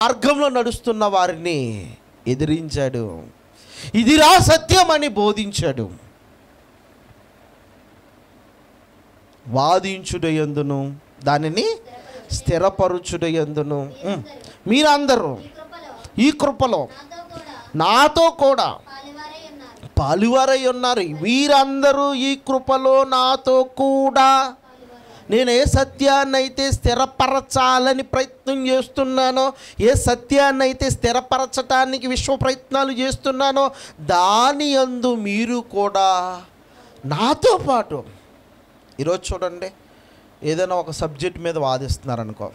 మార్గంలో నడుస్తున్న వారిని ఎదిరించాడు. ఇదిరా సత్యం అని బోధించాడు. వాదించుటయందును దానిని స్థిరపరుచుటయందును మీరందరూ ఈ కృపలో నాతో కూడా పాలువారై ఉన్నారు. వీరందరూ ఈ కృపలో నాతో కూడా. నేను ఏ సత్యాన్నైతే స్థిరపరచాలని ప్రయత్నం చేస్తున్నానో, ఏ సత్యాన్నైతే స్థిరపరచటానికి విశ్వ ప్రయత్నాలు చేస్తున్నానో, దాని యందు మీరు కూడా నాతో పాటు. ఈరోజు చూడండి, ఏదైనా ఒక సబ్జెక్ట్ మీద వాదిస్తున్నారనుకో,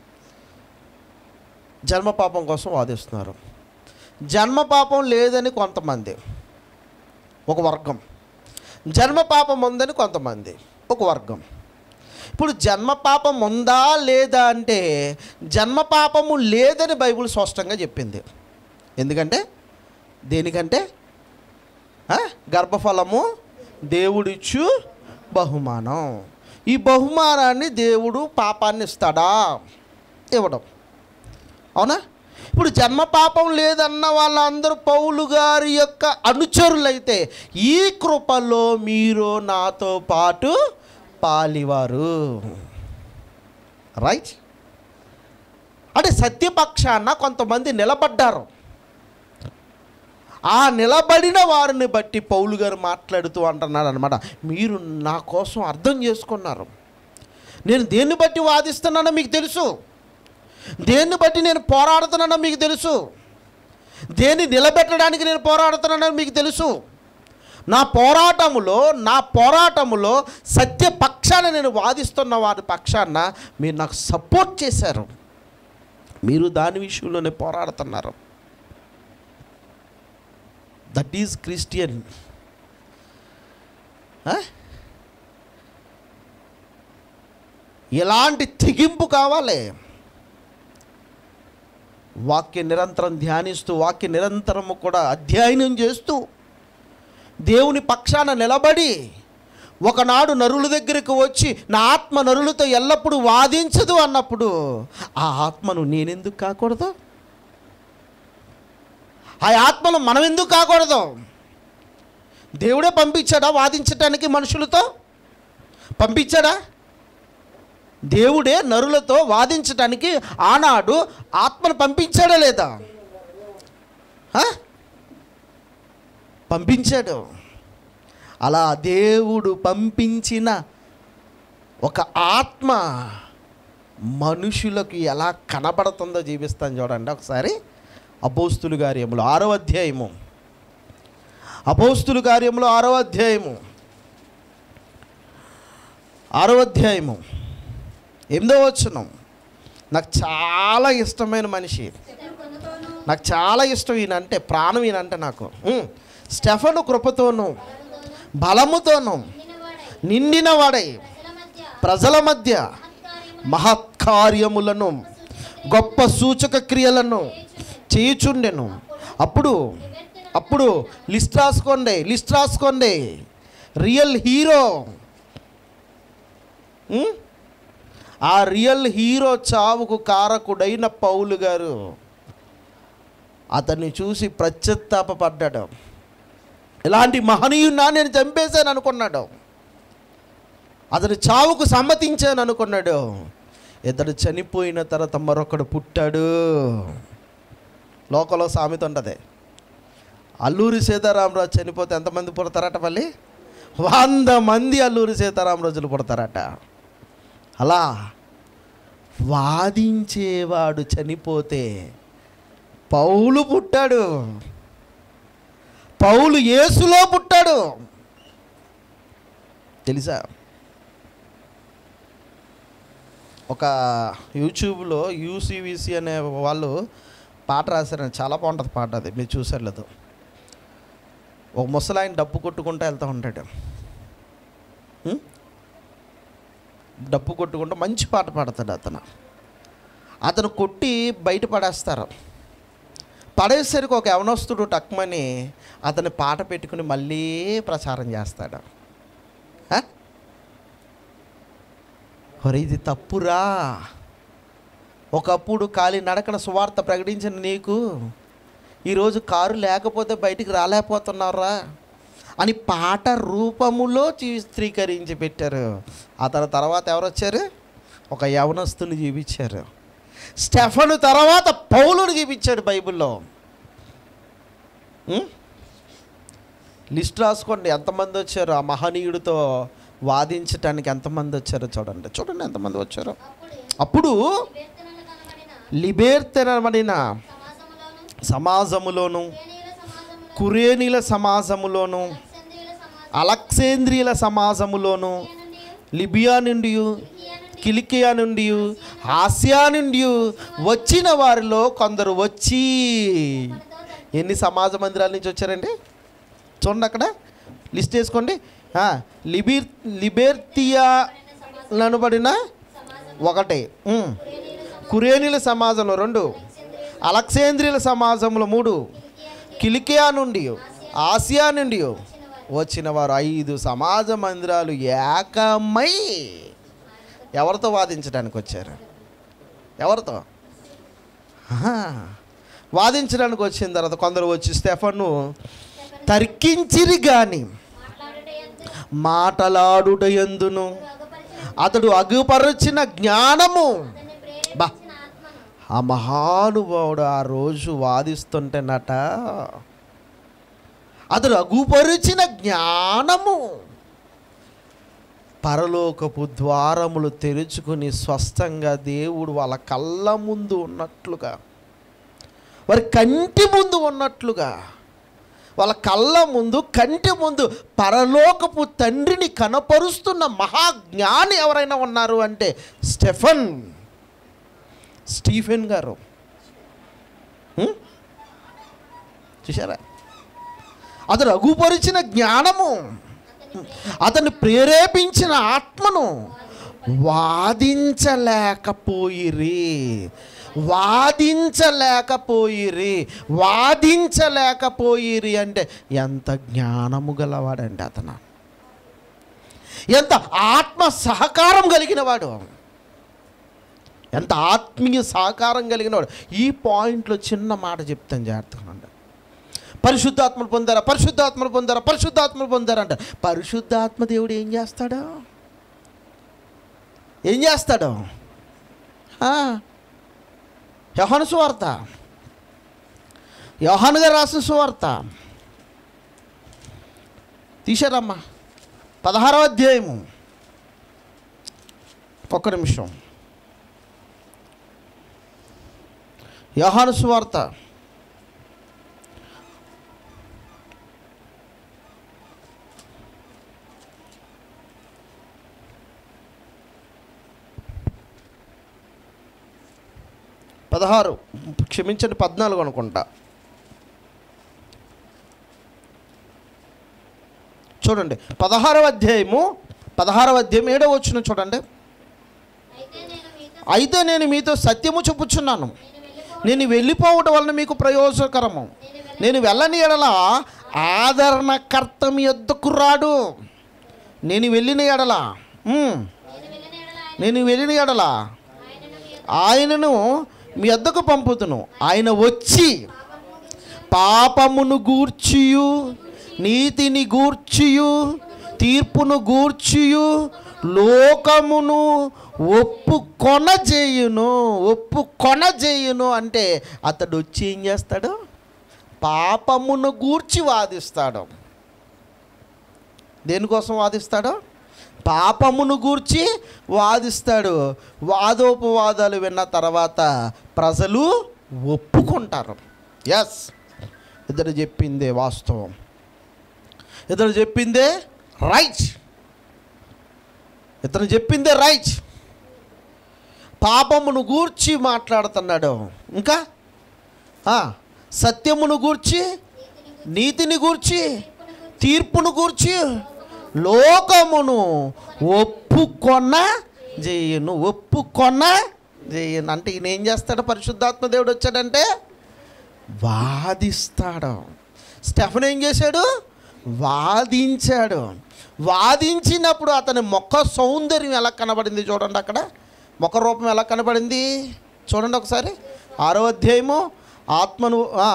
జన్మపాపం కోసం వాదిస్తున్నారు. జన్మపాపం లేదని కొంతమంది ఒక వర్గం, జన్మపాపం ఉందని కొంతమంది ఒక వర్గం. ఇప్పుడు జన్మపాపం ఉందా లేదా అంటే జన్మపాపము లేదని బైబిల్ స్పష్టంగా చెప్పింది. ఎందుకంటే దేనికంటే గర్భఫలము దేవుడిచ్చు బహుమానం. ఈ బహుమానాన్ని దేవుడు పాపాన్ని ఇస్తాడా? ఇవ్వడం. అవునా? ఇప్పుడు జన్మపాపం లేదన్న వాళ్ళందరూ పౌలు గారి యొక్క అనుచరులైతే ఈ కృపలో మీరు నాతో పాటు పాలివారు. రైట్? అంటే సత్యపక్షాన కొంతమంది నిలబడ్డారు. ఆ నిలబడిన వారిని బట్టి పౌలు గారు మాట్లాడుతూ అంటున్నారు అనమాట, మీరు నా కోసం అర్థం చేసుకున్నారు. నేను దేన్ని బట్టి వాదిస్తున్నానో మీకు తెలుసు, దేన్ని బట్టి నేను పోరాడుతున్నానో మీకు తెలుసు, దేన్ని నిలబెట్టడానికి నేను పోరాడుతున్నానో మీకు తెలుసు. నా పోరాటములో సత్య పక్షాన నేను వాదిస్తున్న వారి పక్షాన మీరు నాకు సపోర్ట్ చేశారు. మీరు దాని విషయంలోనే పోరాడుతున్నారు. That is Christian. ఎలాంటి తెగింపు కావాలి? వాక్య నిరంతరం ధ్యానిస్తూ, వాక్య నిరంతరము కూడా అధ్యయనం చేస్తూ, దేవుని పక్షాన నిలబడి, ఒకనాడు నరుల దగ్గరికి వచ్చి నా ఆత్మ నరులతో ఎల్లప్పుడూ వాదించదు అన్నప్పుడు ఆ ఆత్మను నేనెందుకు కాకూడదు? ఆ ఆత్మను మనం ఎందుకు కాకూడదు? దేవుడే పంపించాడా వాదించటానికి? మనుషులతో పంపించాడా? దేవుడే నరులతో వాదించటానికి ఆనాడు ఆత్మను పంపించాడా లేదా? పంపించాడు. అలా దేవుడు పంపించిన ఒక ఆత్మ మనుషులకు ఎలా కనబడుతుందో జీవిస్తాను చూడండి ఒకసారి. అపోస్తుల కార్యములు 6వ అధ్యాయము, అపోస్తుల కార్యములు 6వ అధ్యాయము 8వ వచనం. నాకు చాలా ఇష్టమైన మనిషి, నాకు చాలా ఇష్టం ఈయనంటే, ప్రాణం ఈయనంటే నాకు. స్టెఫను కృపతోనూ బలముతోనూ నిండినవాడై ప్రజల మధ్య మహత్కార్యములను గొప్ప సూచక క్రియలను చేయుచుండెను. అప్పుడు లిస్ట్ రాసుకోండి. రియల్ హీరో, ఆ రియల్ హీరో చావుకు కారకుడైన పౌలు గారు అతన్ని చూసి పశ్చాత్తాపడ్డాడు. ఇలాంటి మహనీయున్నా నేను చంపేశాను అనుకున్నాడు. అతని చావుకు సమ్మతించాను అనుకున్నాడు. ఇతడు చనిపోయిన తర్వాత మరొకడు పుట్టాడు. లోకంలో సామెత ఉంటుంది, అల్లూరి సీతారామరాజు చనిపోతే ఎంతమంది పుడతారట? మళ్ళీ 100 మంది అల్లూరి సీతారామరాజులు పుడతారట. అలా వాదించేవాడు చనిపోతే పౌలు పుట్టాడు. పౌలు యేసులో పుట్టాడు. తెలుసా? ఒక యూట్యూబ్లో యూసీవీసీ అనే వాళ్ళు పాట రాశారని, చాలా బాగుంటుంది పాట. అది మీరు చూసారు లేదు? ఒక ముసలాయన డప్పు కొట్టుకుంటూ వెళ్తూ ఉంటాడు. డప్పు కొట్టుకుంటూ మంచి పాట పాడతాడు. అతను కొట్టి బయట పడేస్తారు. పడేసరికి ఒక యవనస్తుడు టక్మని అతని పాట పెట్టుకుని మళ్ళీ ప్రచారం చేస్తాడు. ఒరే ఇది తప్పురా, ఒకప్పుడు కాలి నడకన సువార్త ప్రకటించిన నీకు ఈరోజు కారు లేకపోతే బయటికి రాలేకపోతున్నారా అని పాట రూపములో చిత్రీకరించి పెట్టారు. ఆ తర్వాత ఎవరు వచ్చారు? ఒక యవనస్తుని చూపించారు. స్టెఫను తర్వాత పౌలుని చూపించాడు బైబిల్లో. లిస్ట్ రాసుకోండి ఎంతమంది వచ్చారు ఆ మహనీయుడితో వాదించటానికి. ఎంతమంది వచ్చారో చూడండి ఎంతమంది వచ్చారో. అప్పుడు లిబేర్తెనబడిన సమాజములోను, కురేనీల సమాజములోను, అలెగ్జాంద్రియల సమాజములోను, లిబియా నుండి, కిలికియా నుండి, ఆసియా నుండి వచ్చిన వారిలో కొందరు వచ్చి, ఎన్ని సమాజ మందిరాల నుంచి వచ్చారండి చూడండి అక్కడ లిస్ట్ వేసుకోండి. లిబెర్తియా అనబడిన ఒకటి, కురేనీల సమాజంలో 2, అలెగ్జాంద్రియల సమాజంలో 3, కిలికియా నుండి, ఆసియా నుండి వచ్చిన వారు 5 సమాజ మందిరాలు ఏకమై ఎవరితో వాదించడానికి వచ్చారు? ఎవరితో వాదించడానికి వచ్చిన తర్వాత కొందరు వచ్చి స్టెఫను తర్కించిరి గాని మాటలాడుటయందును అతడు అగుపరచిన జ్ఞానము. బా, ఆ మహానుభావుడు ఆ రోజు వాదిస్తుంటేనట అతడు అగుపరిచిన జ్ఞానము పరలోకపు ద్వారములు తెరుచుకుని స్పష్టంగా దేవుడు వాళ్ళ కళ్ళ ముందు ఉన్నట్లుగా, వారి కంటి ముందు ఉన్నట్లుగా, వాళ్ళ కళ్ళ ముందు కంటి ముందు పరలోకపు తండ్రిని కనపరుస్తున్న మహాజ్ఞాని ఎవరైనా ఉన్నారు అంటే స్టీఫెన్ గారు. చూసారా? అతడు అగుపరిచిన జ్ఞానము, అతన్ని ప్రేరేపించిన ఆత్మను వాదించలేకపోయిరి అంటే ఎంత జ్ఞానము గలవాడండి అతను, ఎంత ఆత్మ సహకారం కలిగినవాడు, ఎంత ఆత్మీయ సహకారం కలిగినవాడు. ఈ పాయింట్లో చిన్న మాట చెప్తాను, జాగ్రత్తగా ఉండండి. పరిశుద్ధాత్మలు పొందారా, పరిశుద్ధాత్మలు పొందారా, పరిశుద్ధాత్మలు పొందారా అంటారు. పరిశుద్ధాత్మ దేవుడు ఏం చేస్తాడు? యోహాను సువార్త, యోహాను గారు రాసిన సువార్త తీశారమ్మా, 16వ అధ్యాయము. ఒక్క నిమిషం. యోహాను సువార్త 16, క్షమించండి 14 అనుకుంటా. చూడండి 16వ అధ్యాయము 7వ వచనం చూడండి. అయితే నేను మీతో సత్యము చెప్పుచున్నాను, నేను వెళ్ళిపోవటం వలన మీకు ప్రయోజనకరము. నేను వెళ్ళని ఎడల ఆదరణకర్త మీ యొద్దకు రాడు. నేను వెళ్ళిన ఎడల ఆయనను మీ యొద్దకు పంపుతును. ఆయన వచ్చి పాపమును గూర్చియు, నీతిని గూర్చియు, తీర్పును గూర్చియు లోకమును ఒప్పుకొనజేయును అంటే అతడు వచ్చి ఏం చేస్తాడు? పాపమును గూర్చి వాదిస్తాడు. దేనికోసం వాదిస్తాడు? పాపమును గూర్చి వాదిస్తాడు. వాదోపవాదాలు విన్న తర్వాత ప్రజలు ఒప్పుకుంటారు. ఎస్, ఇతడు చెప్పిందే వాస్తవం, ఇతడు చెప్పిందే రైట్, ఇతను చెప్పిందే రైట్. పాపమును గూర్చి మాట్లాడుతున్నాడు, ఇంకా సత్యమును గూర్చి, నీతిని గూర్చి, తీర్పును గూర్చి లోకమును ఒప్పుకొనజేయును అంటే ఈయన ఏం చేస్తాడు? పరిశుద్ధాత్మ దేవుడు వచ్చాడంటే వాదిస్తాడు. స్టెఫెన్ ఏం చేశాడు? వాదించాడు. వాదించినప్పుడు అతని ముఖ సౌందర్యం ఎలా కనబడింది చూడండి. అక్కడ ముఖ రూపం ఎలా కనబడింది చూడండి ఒకసారి 6వ అధ్యాయము ఆత్మను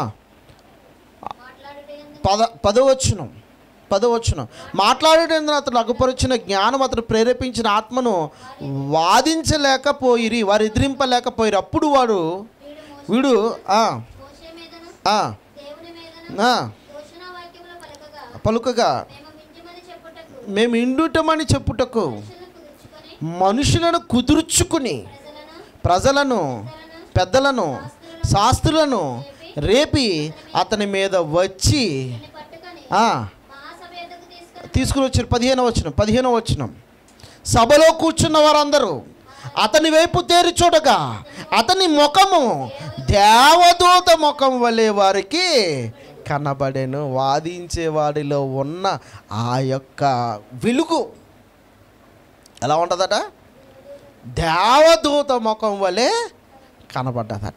10వ వచనం మాట్లాడేటందున అతను అగుపరిచిన జ్ఞానం అతను ప్రేరేపించిన ఆత్మను వాదించలేకపోయిరి, వారు ఎదిరింపలేకపోయిరు. అప్పుడు వీడు పలుకగా మేము ఇండుటమని చెప్పుటకు మనుషులను కుదుర్చుకుని ప్రజలను పెద్దలను శాస్త్రులను రేపి అతని మీద వచ్చి తీసుకుని వచ్చారు. 15వ వచనం సభలో కూర్చున్న వారందరూ అతని వైపు తేరి చూడగా అతని ముఖము దేవదూత ముఖం వలె వారికి కనబడెను. వాదించేవాడిలో ఉన్న ఆ యొక్క వెలుగు ఎలా ఉంటుందట? దేవదూత ముఖం వలె కనబడ్డదట.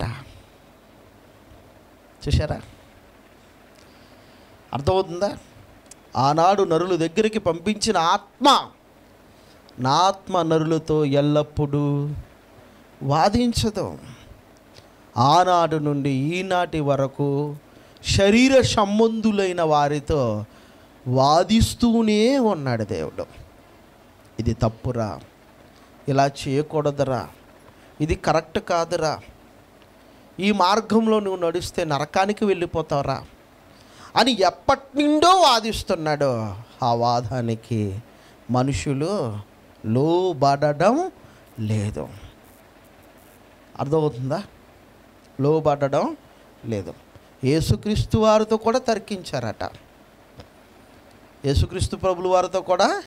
చూశారా? అర్థమవుతుందా? ఆనాడు నరుల దగ్గరికి పంపించిన ఆత్మ నా ఆత్మ నరులతో ఎల్లప్పుడూ వాదించదు. ఆనాడు నుండి ఈనాటి వరకు శరీర సంబంధులైన వారితో వాదిస్తూనే ఉన్నాడు దేవుడు. ఇది తప్పురా, ఇలా చేయకూడదురా, ఇది కరెక్ట్ కాదురా, ఈ మార్గంలో నువ్వు నడిస్తే నరకానికి వెళ్ళిపోతావురా అని ఎప్పటి నుండో వాదిస్తున్నాడు. ఆ వాదానికి మనుషులు లోబడడం లేదు. అర్థమవుతుందా? లోబడడం లేదు. యేసుక్రీస్తు వారితో కూడా తర్కించారట. యేసుక్రీస్తు ప్రభులు వారితో కూడా